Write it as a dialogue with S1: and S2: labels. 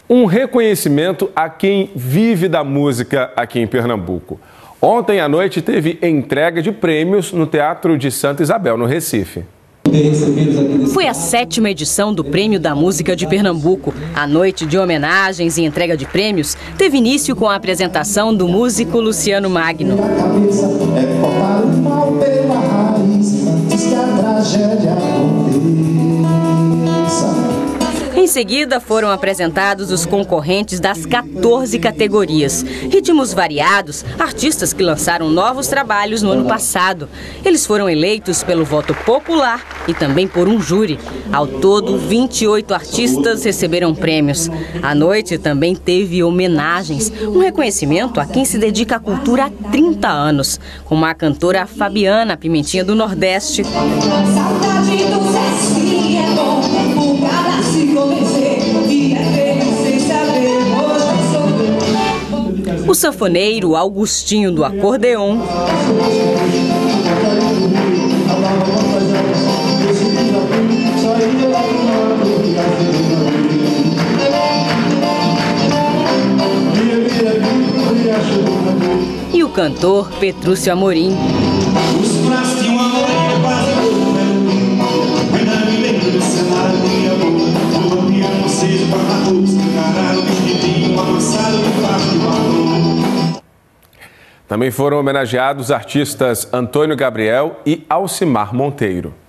S1: Um reconhecimento a quem vive da música aqui em Pernambuco. Ontem à noite teve entrega de prêmios no Teatro de Santa Isabel, no Recife.
S2: Foi a 7ª edição do Prêmio da Música de Pernambuco. A noite de homenagens e entrega de prêmios teve início com a apresentação do músico Luciano Magno. Em seguida, foram apresentados os concorrentes das 14 categorias. Ritmos variados, artistas que lançaram novos trabalhos no ano passado. Eles foram eleitos pelo voto popular e também por um júri. Ao todo, 28 artistas receberam prêmios. A noite também teve homenagens, um reconhecimento a quem se dedica à cultura há 30 anos, como a cantora Fabiana Pimentinha do Nordeste. O sanfoneiro Augustinho do Acordeon. E o cantor Petrúcio Amorim.
S1: Também foram homenageados artistas Antônio Gabriel e Alcimar Monteiro.